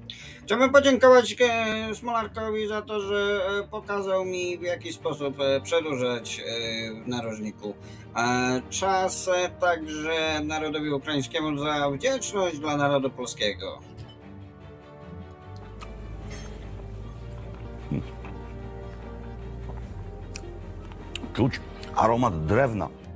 Chciałbym podziękować Smolarkowi za to, że pokazał mi, w jaki sposób przedłużać w narożniku czas, także narodowi ukraińskiemu za wdzięczność dla narodu polskiego. Czuć aromat drewna.